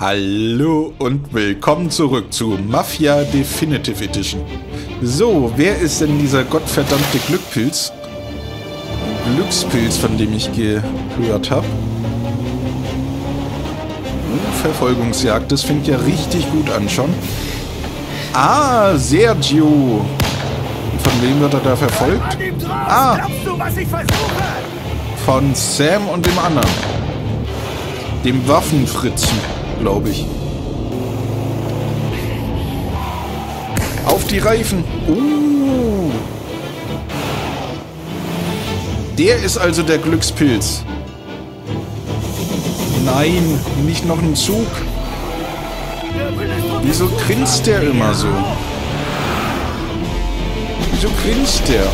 Hallo und willkommen zurück zu Mafia Definitive Edition. So, wer ist denn dieser gottverdammte Glückspilz, von dem ich gehört habe? Verfolgungsjagd, das fängt ja richtig gut an schon. Ah, Sergio. Und von wem wird er da verfolgt? Ah, von Sam und dem anderen. Dem Waffenfritzen, glaube ich. Auf die Reifen. Der ist also der Glückspilz. Nein, nicht noch ein Zug. Wieso grinst der immer so? Wieso grinst der?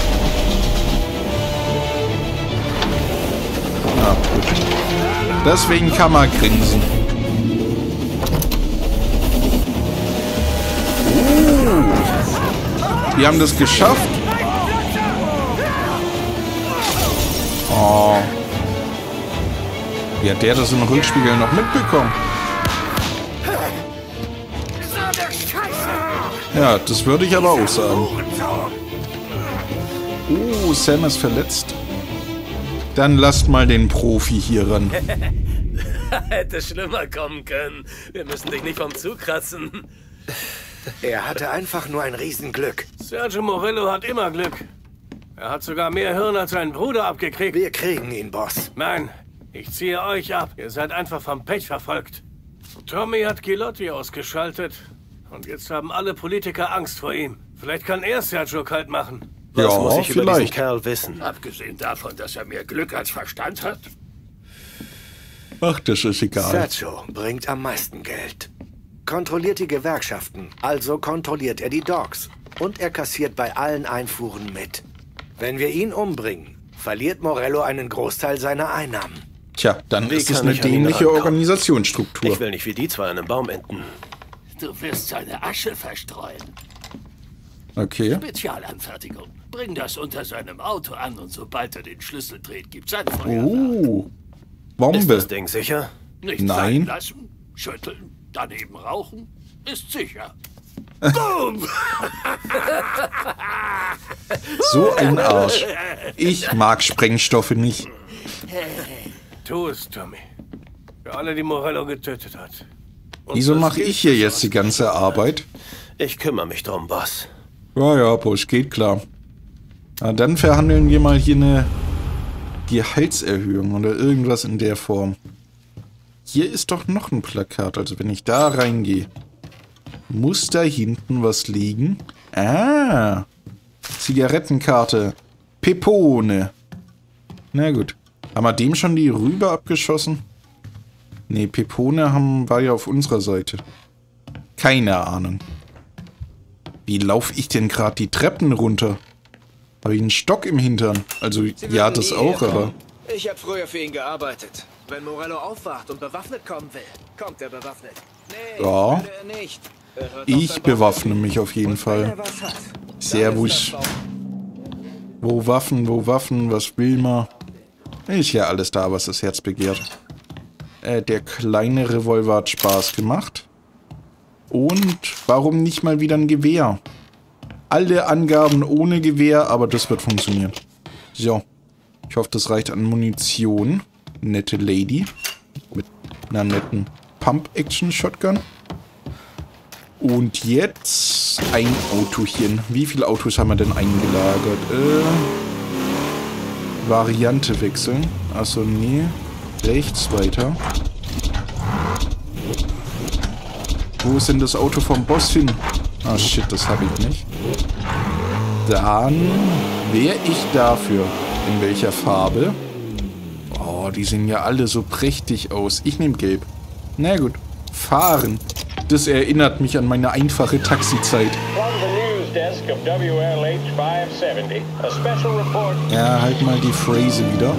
Na gut. Deswegen kann man grinsen. Wir haben das geschafft. Oh. Wie hat der das im Rückspiegel noch mitbekommen? Ja, das würde ich aber auch sagen. Sam ist verletzt. Dann lasst mal den Profi hier ran. Hätte schlimmer kommen können. Wir müssen dich nicht vom Zug kratzen. Er hatte einfach nur ein Riesenglück. Sergio Morello hat immer Glück. Er hat sogar mehr Hirn als sein Bruder abgekriegt. Wir kriegen ihn, Boss. Nein, ich ziehe euch ab. Ihr seid einfach vom Pech verfolgt. Tommy hat Gilotti ausgeschaltet. Und jetzt haben alle Politiker Angst vor ihm. Vielleicht kann er Sergio kalt machen. Was muss ich über diesen Kerl wissen? Abgesehen davon, dass er mehr Glück als Verstand hat. Ach, das ist egal. Sergio bringt am meisten Geld. Kontrolliert die Gewerkschaften, also kontrolliert er die Dogs. Und er kassiert bei allen Einfuhren mit. Wenn wir ihn umbringen, verliert Morello einen Großteil seiner Einnahmen. Tja, dann ist es eine dämliche Organisationsstruktur. Ich will nicht wie die zwei an einem Baum enden. Du wirst seine Asche verstreuen. Okay. Spezialanfertigung. Bring das unter seinem Auto an und sobald er den Schlüssel dreht, gibt's ein Feuerwerk. Bombe. Ist das Ding sicher? Nicht Nein. fallen lassen, schütteln, daneben rauchen, ist sicher. Boom! So ein Arsch. Ich mag Sprengstoffe nicht. Tu es, Tommy. Für alle, die Morello getötet hat. Wieso mache ich hier jetzt die ganze Arbeit? Ich kümmere mich drum, Boss. Ja, Busch, geht klar. Na, dann verhandeln wir mal hier eine Gehaltserhöhung oder irgendwas in der Form. Hier ist doch noch ein Plakat, also wenn ich da reingehe, muss da hinten was liegen. Ah, Zigarettenkarte. Pepone. Na gut. Haben wir dem schon die Rübe abgeschossen? Ne, Pepone war ja auf unserer Seite. Keine Ahnung. Wie laufe ich denn gerade die Treppen runter? Habe ich einen Stock im Hintern? Also, ja, das auch, aber... Ich habe früher für ihn gearbeitet. Wenn Morello aufwacht und bewaffnet kommen will, kommt er bewaffnet. Nee, ja, er nicht. ich bewaffne mich auf jeden Fall. Servus. Wo Waffen, was will man? Ist ja alles da, was das Herz begehrt. Der kleine Revolver hat Spaß gemacht. Und warum nicht mal wieder ein Gewehr? Alle Angaben ohne Gewehr, aber das wird funktionieren. So. Ich hoffe, das reicht an Munition. Nette Lady. Mit einer netten Pump-Action-Shotgun. Und jetzt ein Autochen. Wie viele Autos haben wir denn eingelagert? Variante wechseln. Achso, nee. Rechts weiter. Wo ist denn das Auto vom Boss hin? Ah, shit, das habe ich nicht. Dann wäre ich dafür. In welcher Farbe? Oh, die sehen ja alle so prächtig aus. Ich nehme gelb. Na gut. Fahren. Das erinnert mich an meine einfache Taxizeit. Ja, halt mal die Phrase wieder.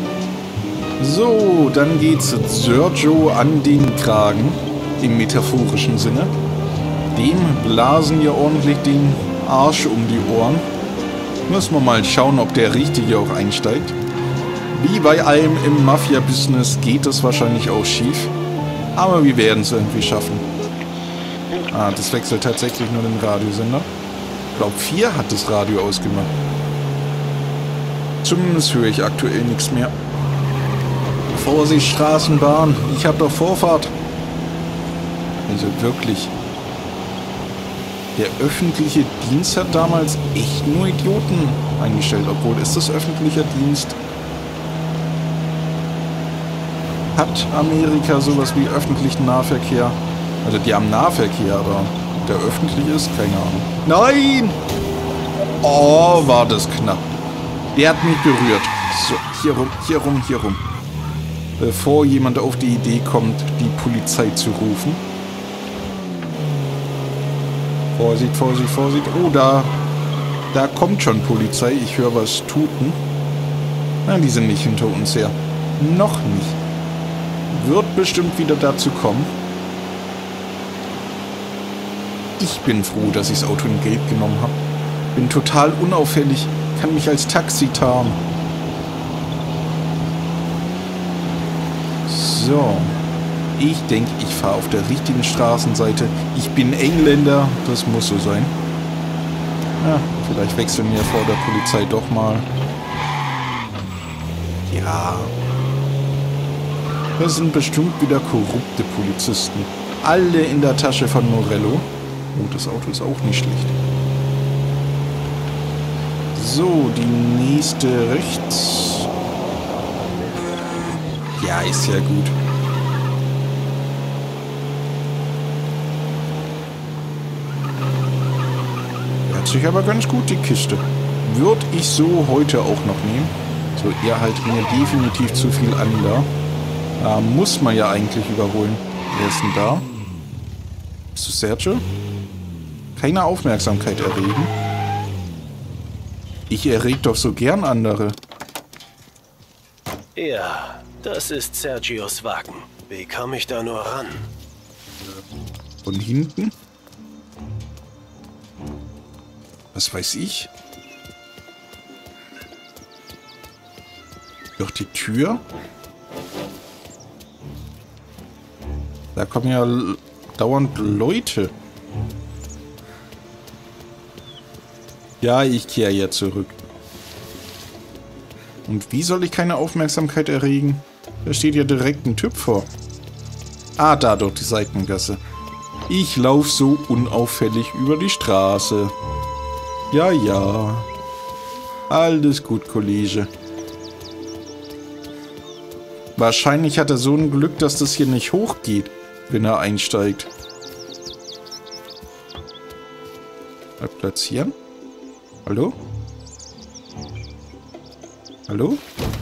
So, dann geht's Sergio an den Kragen. Im metaphorischen Sinne. Dem blasen wir ordentlich den Arsch um die Ohren. Müssen wir mal schauen, ob der Richtige auch einsteigt. Wie bei allem im Mafia-Business geht es wahrscheinlich auch schief. Aber wir werden es irgendwie schaffen. Ah, das wechselt tatsächlich nur den Radiosender. Ich glaube, 4 hat das Radio ausgemacht. Zumindest höre ich aktuell nichts mehr. Vorsicht, Straßenbahn. Ich habe doch Vorfahrt. Also wirklich. Der öffentliche Dienst hat damals echt nur Idioten eingestellt. Obwohl, ist das öffentlicher Dienst? Hat Amerika sowas wie öffentlichen Nahverkehr? Also die haben Nahverkehr, aber der öffentlich ist, keine Ahnung. Nein! Oh, war das knapp. Der hat mich berührt. So, hier rum, hier rum, hier rum. Bevor jemand auf die Idee kommt, die Polizei zu rufen. Vorsicht, Vorsicht, Vorsicht. Oh, da kommt schon Polizei. Ich höre was tuten. Nein, die sind nicht hinter uns her. Noch nicht. Wird bestimmt wieder dazu kommen. Ich bin froh, dass ich das Auto in Gelb genommen habe. Bin total unauffällig. Kann mich als Taxi tarnen. So. Ich denke, ich fahre auf der richtigen Straßenseite. Ich bin Engländer. Das muss so sein. Ja, vielleicht wechseln wir vor der Polizei doch mal. Ja. Das sind bestimmt wieder korrupte Polizisten. Alle in der Tasche von Morello. Oh, das Auto ist auch nicht schlecht. So, die nächste rechts. Ja, ist ja gut. Hört sich aber ganz gut, die Kiste. Würde ich so heute auch noch nehmen. So, ihr haltet mir definitiv zu viel an da. Da muss man ja eigentlich überholen. Wer ist denn da? Bist du Sergio? Keine Aufmerksamkeit erregen. Ich erreg doch so gern andere. Ja, das ist Sergios Wagen. Wie komme ich da nur ran? Von hinten? Was weiß ich? Durch die Tür? Da kommen ja dauernd Leute. Ja, ich kehre ja zurück. Und wie soll ich keine Aufmerksamkeit erregen? Da steht ja direkt ein Typ vor. Ah, da durch die Seitengasse. Ich laufe so unauffällig über die Straße. Ja, ja. Alles gut, Kollege. Wahrscheinlich hat er so ein Glück, dass das hier nicht hochgeht, wenn er einsteigt. Mal platzieren. Hallo? Hallo?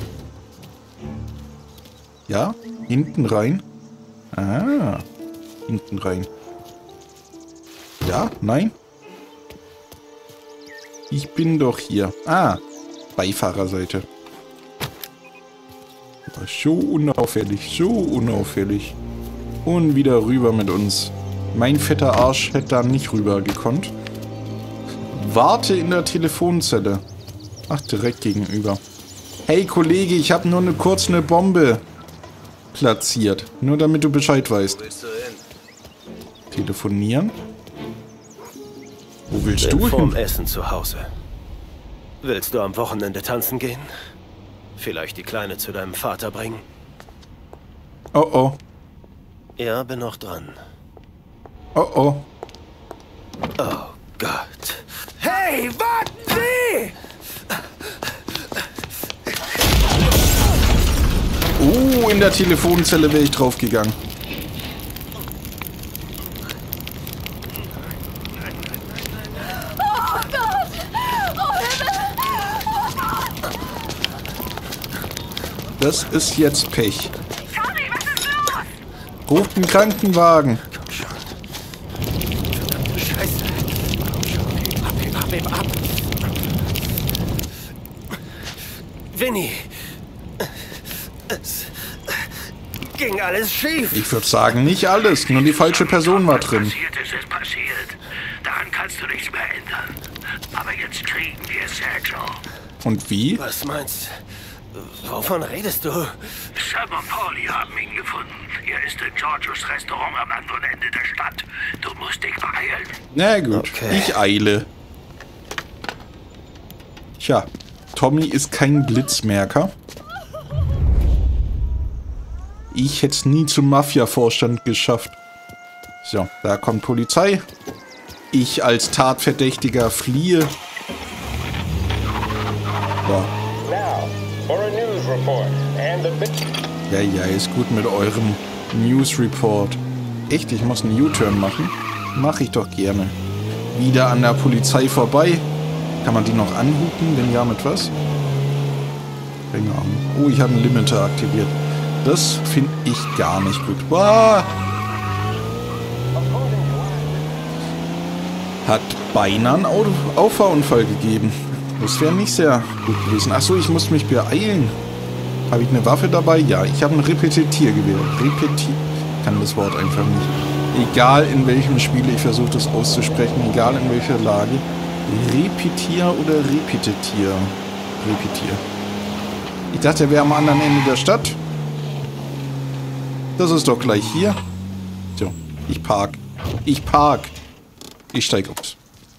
Ja? Hinten rein? Ah. Hinten rein. Ja? Nein? Ich bin doch hier. Ah. Beifahrerseite. So unauffällig. So unauffällig. Und wieder rüber mit uns. Mein fetter Arsch hätte da nicht rüber gekonnt. Warte in der Telefonzelle. Ach, direkt gegenüber. Hey Kollege, ich habe nur kurz eine Bombe platziert. Nur damit du Bescheid weißt. Telefonieren? Wo willst du hin? Vorm Essen zu Hause. Willst du am Wochenende tanzen gehen? Vielleicht die Kleine zu deinem Vater bringen? Oh oh. Ja, bin noch dran. Oh oh. Oh Gott. Hey, warten Sie! Oh, in der Telefonzelle wäre ich draufgegangen. Oh Gott! Oh Himmel! Das ist jetzt Pech. Tommy, was ist los? Ruft einen Krankenwagen. Komm schon. Verdammte Scheiße. Heb ab. Winnie. Es ging alles schief. Ich würde sagen, nicht alles. Nur die falsche Person war drin. Passiert ist, ist passiert. Daran kannst du nichts mehr ändern. Aber jetzt kriegen wir Sergio. Und wie? Was meinst Wovon redest du? Sam und Pauli haben ihn gefunden. Er ist in Georgios Restaurant am anderen Ende der Stadt. Du musst dich beeilen. Na gut, Okay. ich eile. Tja, Tommy ist kein Blitzmerker. Ich hätte es nie zum Mafia-Vorstand geschafft. So, da kommt Polizei. Ich als Tatverdächtiger fliehe. So. Ja, ist gut mit eurem News Report. Echt, ich muss einen U-Turn machen? Mache ich doch gerne. Wieder an der Polizei vorbei. Kann man die noch anhupen? Wenn ja, mit was? Keine Ahnung. Oh, ich habe einen Limiter aktiviert. Das finde ich gar nicht gut. Wow. Hat beinahe einen Auffahrunfall gegeben. Das wäre nicht sehr gut gewesen. Achso, ich muss mich beeilen. Habe ich eine Waffe dabei? Ja, ich habe ein Repetitiergewehr. Ich kann das Wort einfach nicht. Egal in welchem Spiel ich versuche das auszusprechen, egal in welcher Lage. Repetier oder Repetitier? Repetier. Ich dachte, er wäre am anderen Ende der Stadt. Das ist doch gleich hier. So, ich park. Ich park. Ich steig aus.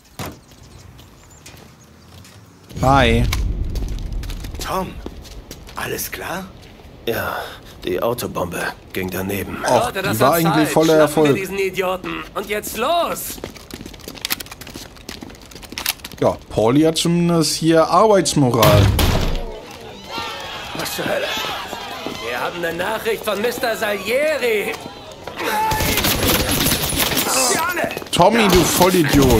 Hi. Tom, alles klar? Ja, die Autobombe ging daneben. Och, die war eigentlich voller Erfolg. Diesen Idioten. Und jetzt los! Ja, Pauli hat zumindest hier Arbeitsmoral. Was zur Hölle? Wir haben eine Nachricht von Mr. Salieri. Tommy, du Vollidiot.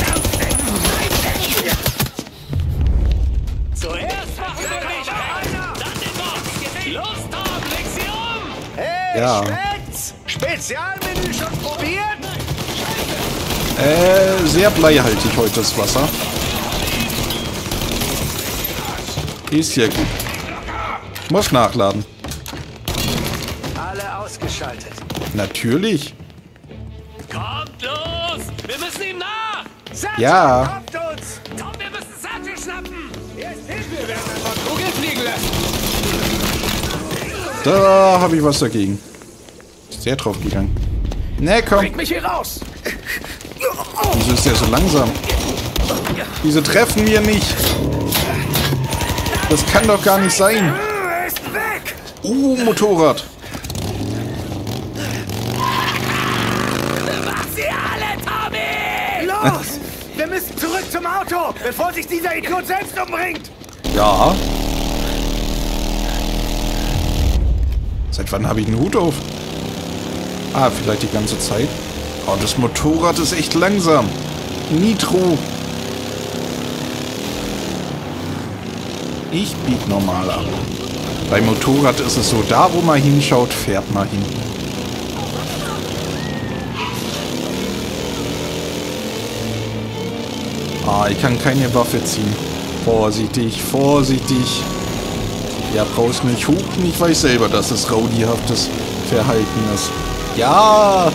Zuerst machen wir dich dann den Boss. Los, Tom, leg sie um! Hey, Ja. Schwätz! Spezialmenü schon probiert? Sehr bleihaltig heute das Wasser. Ist ja gut. Muss nachladen. Alle ausgeschaltet. Natürlich. Kommt los! Wir müssen ihm nach! Sergio, Ja. kommt uns! Tom, wir müssen Sergio schnappen! Jetzt hin, wir werden ein paar Kugeln fliegen lassen. Da habe ich was dagegen. Sehr drauf gegangen. Ne, komm. Bringt mich hier raus! Wieso ist der so langsam? Wieso treffen wir nicht? Das kann doch gar nicht sein. Er ist weg! Motorrad. Mach sie alle, Tommy! Los! Wir müssen zurück zum Auto, bevor sich dieser Idiot selbst umbringt! Ja. Seit wann habe ich einen Hut auf? Ah, vielleicht die ganze Zeit. Oh, das Motorrad ist echt langsam. Nitro. Ich bieg normal ab. Beim Motorrad ist es so, da wo man hinschaut, fährt man hin. Ah, ich kann keine Waffe ziehen. Vorsichtig, vorsichtig. Ja, brauchst nicht hupen. Ich weiß selber, dass es rowdyhaftes Verhalten ist. Ja!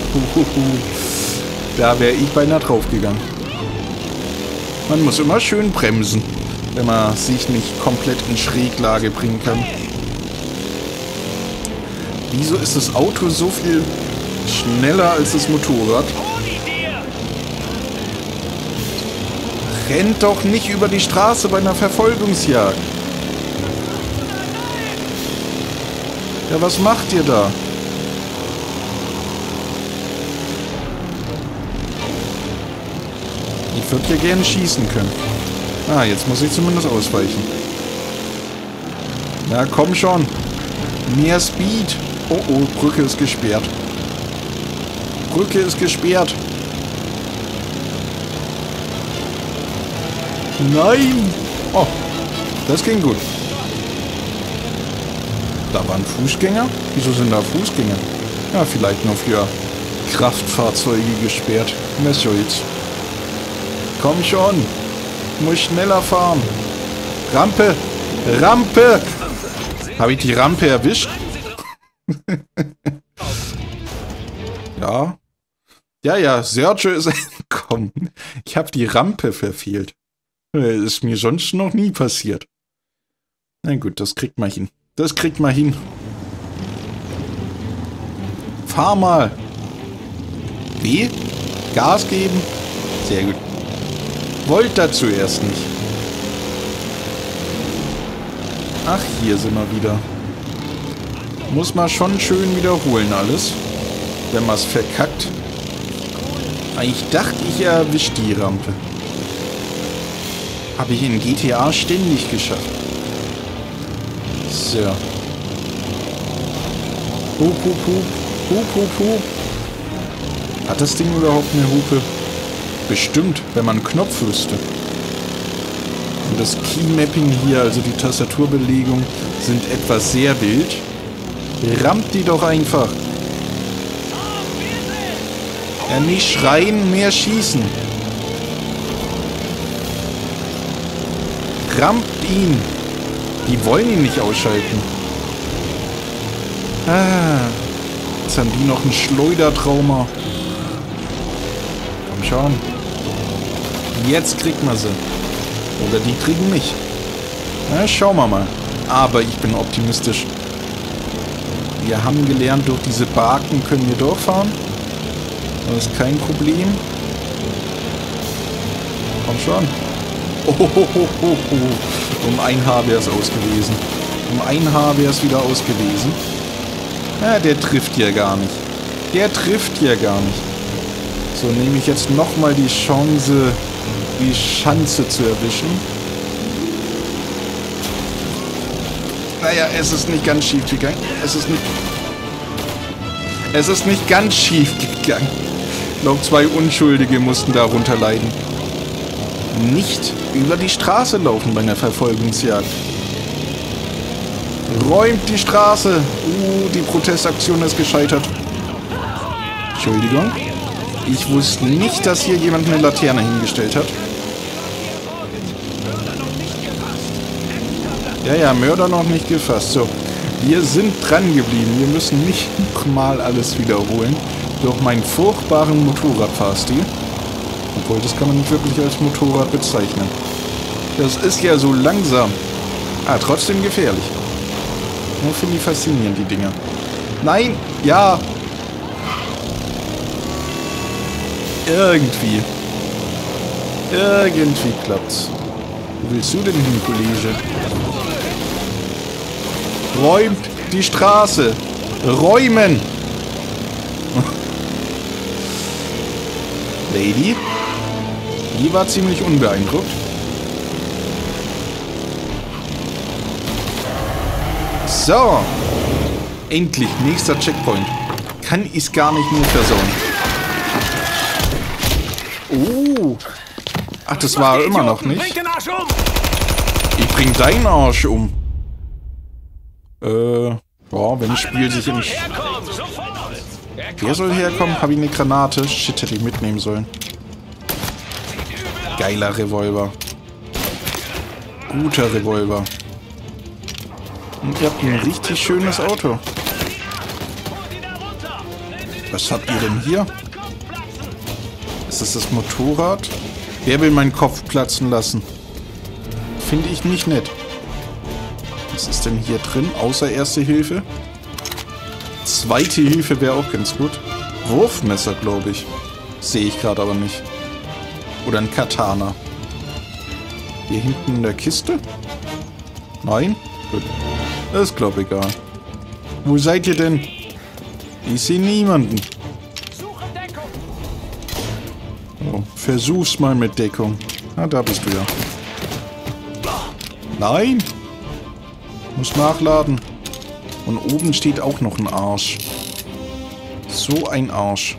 Da wäre ich beinahe draufgegangen. Man muss immer schön bremsen, wenn man sich nicht komplett in Schräglage bringen kann. Wieso ist das Auto so viel schneller als das Motorrad? Rennt doch nicht über die Straße bei einer Verfolgungsjagd. Ja, was macht ihr da? Ich würde ja gerne schießen können. Ah, jetzt muss ich zumindest ausweichen. Na, komm schon. Mehr Speed. Oh, oh, Brücke ist gesperrt. Brücke ist gesperrt. Nein! Oh, das ging gut. Da waren Fußgänger? Wieso sind da Fußgänger? Ja, vielleicht nur für Kraftfahrzeuge gesperrt. Was soll's? Komm schon! Muss schneller fahren! Rampe! Rampe! Habe ich die Rampe erwischt? Ja. Ja, Sergio ist entkommen. Ich habe die Rampe verfehlt. Ist mir sonst noch nie passiert. Na gut, das kriegt man hin. Das kriegt man hin. Fahr mal. B. Gas geben. Sehr gut. Wollt dazu erst nicht. Ach, hier sind wir wieder. Muss man schon schön wiederholen alles. Wenn man es verkackt. Ich dachte, ich erwische die Rampe. Habe ich in GTA ständig geschafft. So. Hup, hup, hup. Hup, hup, hup. Hat das Ding überhaupt eine Hupe? Bestimmt, wenn man einen Knopf wüsste. Und das Key-Mapping hier, also die Tastaturbelegung, sind etwas sehr wild. Rammt die doch einfach. Ja, nicht schreien, mehr schießen. Rammt ihn. Die wollen ihn nicht ausschalten. Ah, jetzt haben die noch ein Schleudertrauma. Komm schon. Jetzt kriegt man sie. Oder die kriegen mich. Na, schauen wir mal. Aber ich bin optimistisch. Wir haben gelernt, durch diese Barken können wir durchfahren. Das ist kein Problem. Komm schon. Oh. Um ein Haar wäre es aus gewesen. Um ein Haar wäre es wieder aus gewesen. Ja, der trifft ja gar nicht. Der trifft ja gar nicht. So, nehme ich jetzt nochmal die Chance, die Schanze zu erwischen. Naja, es ist nicht ganz schief gegangen. Es ist nicht ganz schief gegangen. Ich glaube, 2 Unschuldige mussten darunter leiden. Nicht über die Straße laufen bei einer Verfolgungsjagd. Räumt die Straße. Die Protestaktion ist gescheitert. Entschuldigung. Ich wusste nicht, dass hier jemand eine Laterne hingestellt hat. Ja, Mörder noch nicht gefasst. So, wir sind dran geblieben. Wir müssen nicht nochmal alles wiederholen. Durch meinen furchtbaren Motorradfahrstil. Obwohl, das kann man nicht wirklich als Motorrad bezeichnen. Das ist ja so langsam. Trotzdem gefährlich. Nur finde ich faszinierend, die Dinger. Nein! Ja! Irgendwie klappt's. Wo willst du denn hin, Kollege? Räumt die Straße! Räumen! Lady? Die war ziemlich unbeeindruckt. So. Endlich, nächster Checkpoint. Kann ich's gar nicht mehr versauen. Ach, das war er immer noch nicht. Ich bring deinen Arsch um. Wenn das Spiel sich in... Wer soll herkommen? Habe ich eine Granate? Shit, hätte ich mitnehmen sollen. Geiler Revolver. Guter Revolver. Und ihr habt ein richtig schönes Auto. Was habt ihr denn hier? Ist das Motorrad? Wer will meinen Kopf platzen lassen? Finde ich nicht nett. Was ist denn hier drin? Außer Erste Hilfe? Zweite Hilfe wäre auch ganz gut. Wurfmesser, glaube ich. Sehe ich gerade aber nicht. Oder ein Katana. Hier hinten in der Kiste? Nein? Gut. Das ist, glaube ich, egal. Wo seid ihr denn? Ich sehe niemanden. Oh, versuch's mal mit Deckung. Da bist du ja. Nein! Muss nachladen. Und oben steht auch noch ein Arsch. So ein Arsch.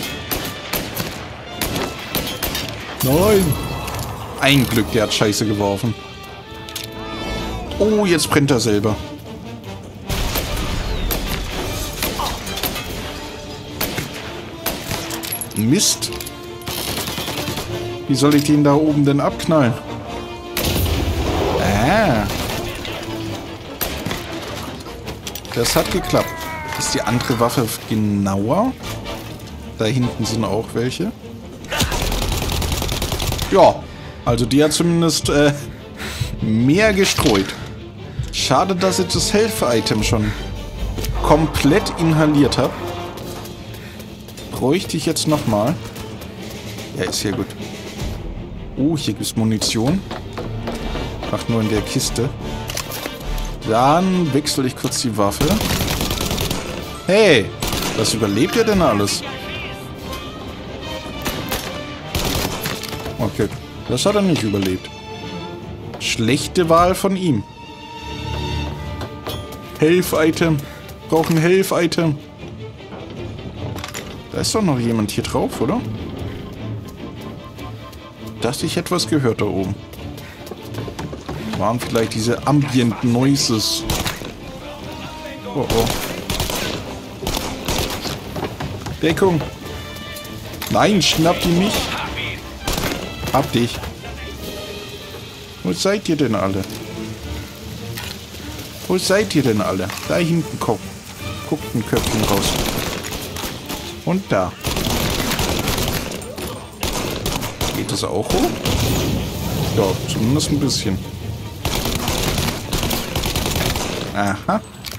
Nein! Ein Glück, der hat Scheiße geworfen. Oh, jetzt brennt er selber. Mist. Wie soll ich den da oben denn abknallen? Das hat geklappt. Ist die andere Waffe genauer? Da hinten sind auch welche. Ja, also die hat zumindest mehr gestreut. Schade, dass ich das Health-Item schon komplett inhaliert habe. Bräuchte ich jetzt nochmal. Ja, ist ja gut. Oh, hier gibt es Munition. Ach, nur in der Kiste. Dann wechsle ich kurz die Waffe. Hey, was überlebt ihr denn alles? Okay, das hat er nicht überlebt. Schlechte Wahl von ihm. Health-Item. Brauchen Health-Item. Da ist doch noch jemand hier drauf, oder? Dass ich etwas gehört da oben. Waren vielleicht diese Ambient Noises. Oh oh. Deckung. Nein, schnapp die nicht. Hab dich. Wo seid ihr denn alle? Wo seid ihr denn alle? Da hinten guckt ein Köpfchen raus. Und da. Geht das auch hoch? Ja, zumindest ein bisschen. Aha.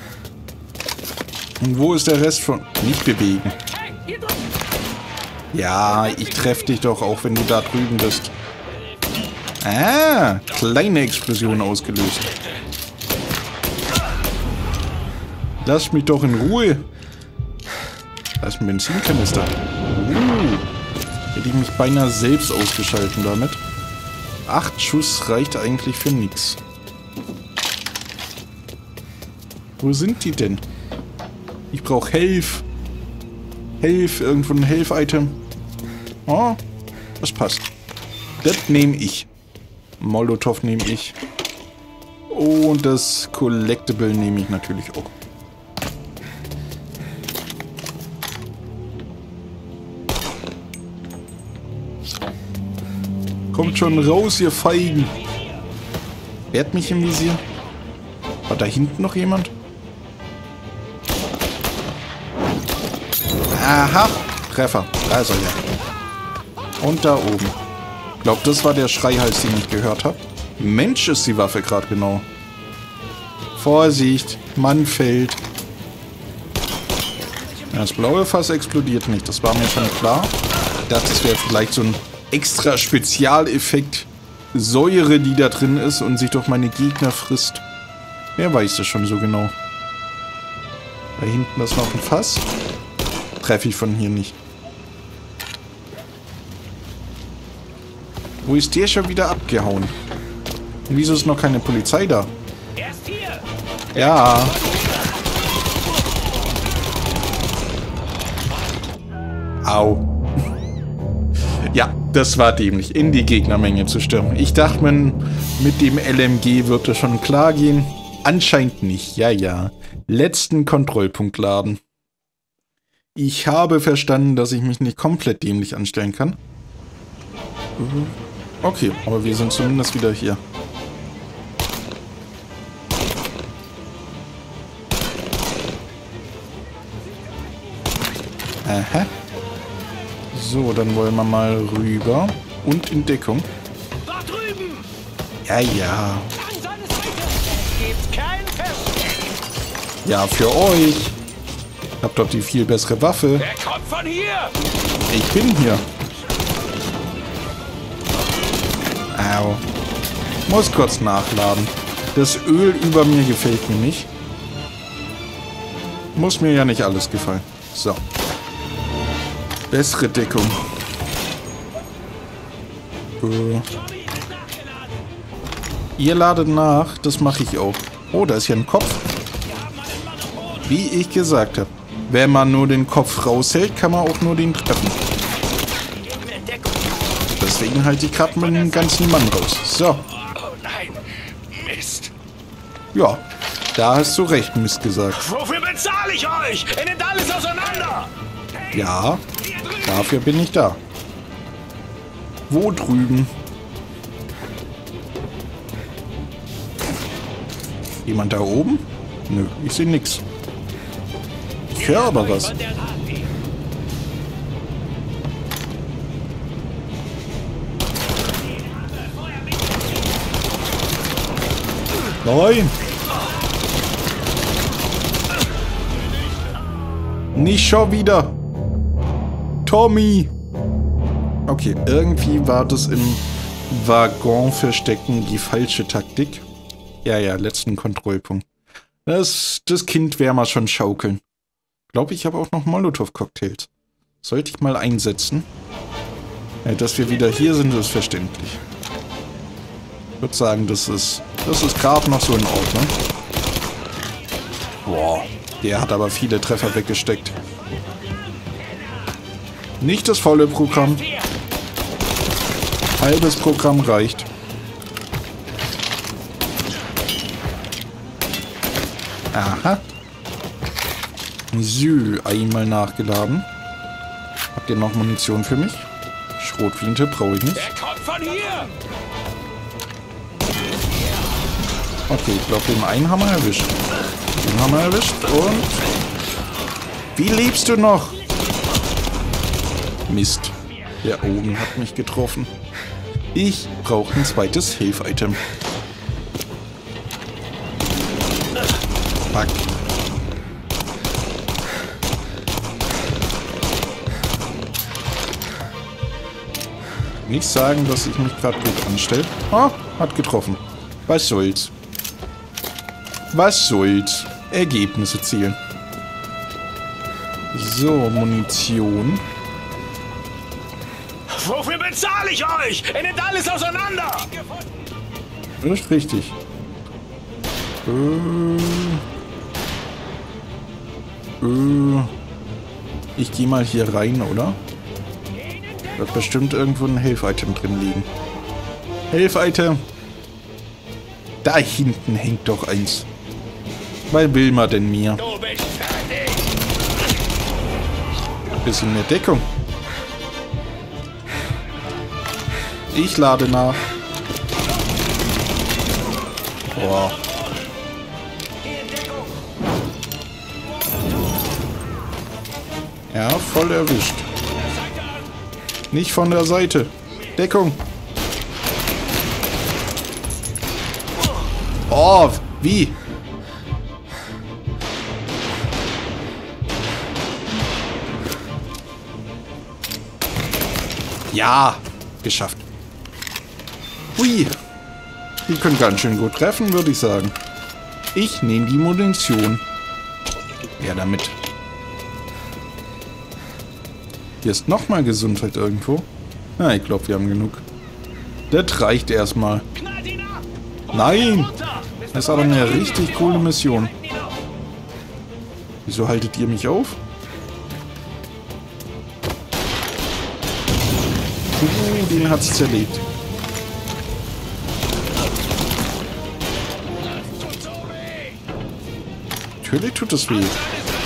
Und wo ist der Rest von... Nicht bewegen. Ja, ich treffe dich doch, auch wenn du da drüben bist. Ah, kleine Explosion ausgelöst. Lass mich doch in Ruhe. Da ist ein Benzinkanister. Hätte ich mich beinahe selbst ausgeschalten damit. 8 Schuss reicht eigentlich für nichts. Wo sind die denn? Ich brauche Health. Health, irgendwo ein Health-Item. Oh, das passt. Das nehme ich. Molotow nehme ich. Und das Collectible nehme ich natürlich auch. Kommt schon raus, ihr Feigen. Wer hat mich im Visier? War da hinten noch jemand? Aha, Treffer. Da ist er ja. Und da oben. Ich glaube, das war der Schreihals, den ich gehört habe. Mensch, ist die Waffe gerade genau. Vorsicht, Mann fällt. Das blaue Fass explodiert nicht, das war mir schon klar. Ich dachte, das wäre vielleicht so ein extra Spezialeffekt. Säure, die da drin ist und sich durch meine Gegner frisst. Wer weiß das schon so genau. Da hinten ist noch ein Fass. Treffe ich von hier nicht. Wo ist der schon wieder abgehauen? Und wieso ist noch keine Polizei da? Ja. Au. Ja, das war dämlich, in die Gegnermenge zu stürmen. Ich dachte, mit dem LMG wird das schon klar gehen. Anscheinend nicht. Ja, ja. Letzten Kontrollpunkt laden. Ich habe verstanden, dass ich mich nicht komplett dämlich anstellen kann. Okay, aber wir sind zumindest wieder hier. Aha. So, dann wollen wir mal rüber. Und in Deckung. Ja, ja. Ja, für euch. Habt doch die viel bessere Waffe. Wer kommt von hier? Ich bin hier. Au. Muss kurz nachladen. Das Öl über mir gefällt mir nicht. Muss mir ja nicht alles gefallen. So. Bessere Deckung. Ihr ladet nach. Das mache ich auch. Oh, da ist ja ein Kopf. Wie ich gesagt habe. Wenn man nur den Kopf raushält, kann man auch nur den treffen. Deswegen halte ich gerade mal den ganzen Mann raus. So. Oh nein, Mist. Ja, da hast du recht, Mist gesagt. Wofür bezahle ich euch? Ihr nehmt alles auseinander. Ja, dafür bin ich da. Wo drüben? Jemand da oben? Nö, ich sehe nichts. Ich höre aber was. Nein! Nicht schon wieder. Tommy. Okay, irgendwie war das im Waggon verstecken die falsche Taktik. Ja, letzten Kontrollpunkt. Das Kind werden wir schon schaukeln. Glaube ich habe auch noch Molotow-Cocktails. Sollte ich mal einsetzen. Ja, dass wir wieder hier sind, ist verständlich. Ich würde sagen, das ist gerade noch so in Ordnung. Boah, der hat aber viele Treffer weggesteckt. Nicht das volle Programm. Halbes Programm reicht. Aha. So, einmal nachgeladen. Habt ihr noch Munition für mich? Schrotflinte brauche ich nicht. Okay, ich glaube, den einen haben wir erwischt. Den haben wir erwischt und... Wie lebst du noch? Mist. Der oben hat mich getroffen. Ich brauche ein zweites Hilfe-Item. Fuck. Nicht sagen, dass ich mich gerade gut anstelle. Ah, hat getroffen. Was soll's? Was soll's? Ergebnisse zählen. So, Munition. Wofür bezahle ich euch? Ihr nehmt alles auseinander! Das ist richtig. Ich gehe mal hier rein, oder? Wird bestimmt irgendwo ein Helf-Item drin liegen. Helf-Item! Da hinten hängt doch eins. Was will man denn mir? Du bist fertig! Bisschen mehr Deckung. Ich lade nach. Boah. Ja, voll erwischt. Nicht von der Seite. Deckung. Oh, wie? Ja, geschafft. Hui. Die können ganz schön gut treffen, würde ich sagen. Ich nehme die Munition. Ja, damit. Hier ist nochmal Gesundheit irgendwo. Na, ich glaube, wir haben genug. Das reicht erstmal. Nein! Das ist aber eine richtig coole Mission. Wieso haltet ihr mich auf? Den hat's zerlegt. Natürlich tut es weh.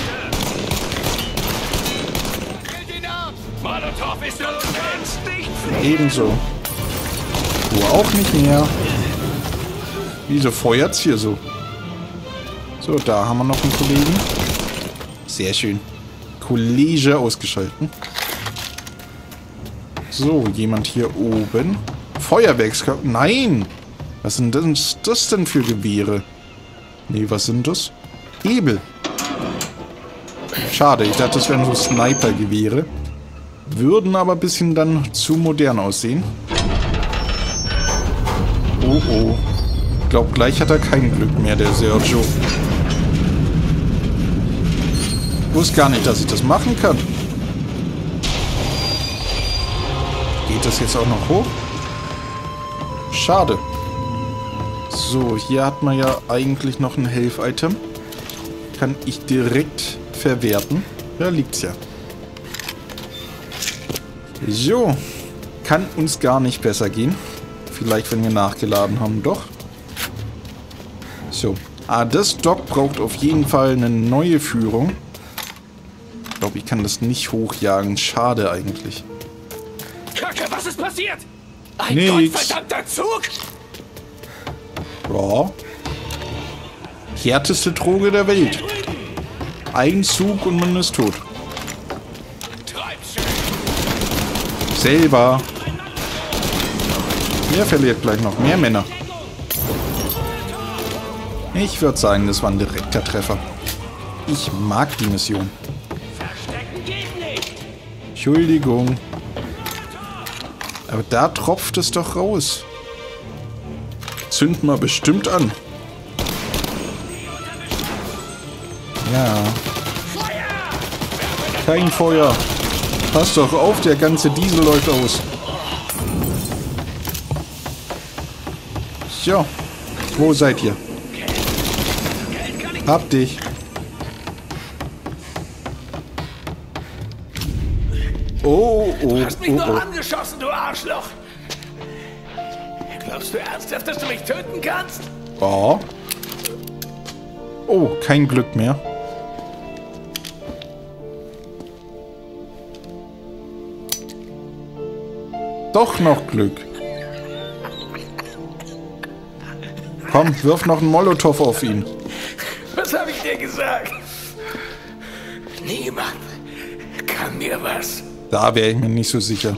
Ebenso. Du auch nicht mehr. Wieso feuert's hier so? So, da haben wir noch einen Kollegen. Sehr schön. Kollege ausgeschalten. So, jemand hier oben. Feuerwerkskörper. Nein! Was sind denn das denn für Gewehre? Nee, was sind das? Hebel. Schade, ich dachte, das wären so Sniper-Gewehre. Würden aber ein bisschen dann zu modern aussehen. Oh, oh. Ich glaube, gleich hat er kein Glück mehr, der Sergio. Ich wusste gar nicht, dass ich das machen kann. Geht das jetzt auch noch hoch? Schade. So, hier hat man ja eigentlich noch ein Helf-Item. Kann ich direkt verwerten. Da liegt's ja. So. Kann uns gar nicht besser gehen. Vielleicht, wenn wir nachgeladen haben, doch. So. Ah, das Dock braucht auf jeden Fall eine neue Führung. Ich glaube, ich kann das nicht hochjagen. Schade eigentlich. Kacke, was ist passiert? Ein Nix. gottverdammter Zug! Ja. Härteste Droge der Welt. Ein Zug und man ist tot. Selber. Wer verliert gleich noch mehr Männer? Ich würde sagen, das war ein direkter Treffer. Ich mag die Mission. Entschuldigung. Aber da tropft es doch raus. Zünd mal bestimmt an. Ja. Kein Feuer. Pass doch auf, der ganze Diesel läuft aus. So. Wo seid ihr? Hab dich. Oh, oh, Du hast mich oh, oh. nur angeschossen, du Arschloch! Glaubst du ernsthaft, dass du mich töten kannst? Oh. Oh, kein Glück mehr. Doch noch Glück. Komm, wirf noch einen Molotow auf ihn. Was habe ich dir gesagt? Niemand kann mir was. Da wäre ich mir nicht so sicher.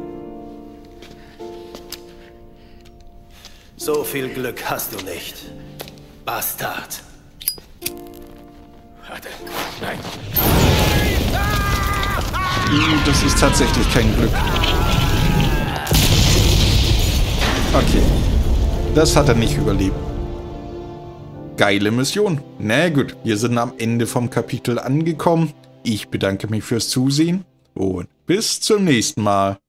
So viel Glück hast du nicht. Bastard. Warte, nein. Das ist tatsächlich kein Glück. Okay. Das hat er nicht überlebt. Geile Mission. Na gut, wir sind am Ende vom Kapitel angekommen. Ich bedanke mich fürs Zusehen und bis zum nächsten Mal.